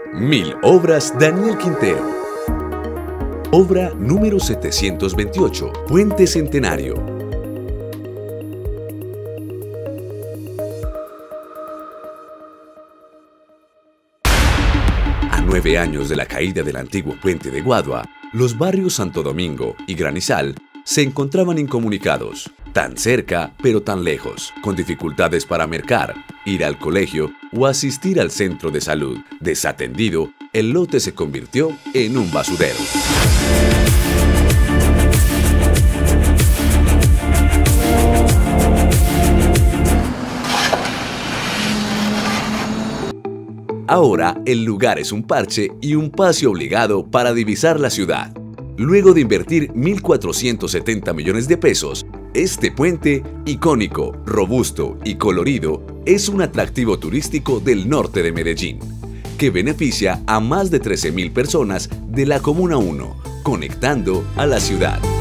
1000 obras Daniel Quintero. Obra número 728, Puente Centenario. A 9 años de la caída del antiguo puente de Guadua, los barrios Santo Domingo y Granizal se encontraban incomunicados, tan cerca pero tan lejos, con dificultades para mercar, ir al colegio o asistir al centro de salud. Desatendido, el lote se convirtió en un basurero. Ahora el lugar es un parche y un paseo obligado para divisar la ciudad. Luego de invertir 1.470 millones de pesos, este puente, icónico, robusto y colorido, es un atractivo turístico del norte de Medellín, que beneficia a más de 13.000 personas de la Comuna 1, conectando a la ciudad.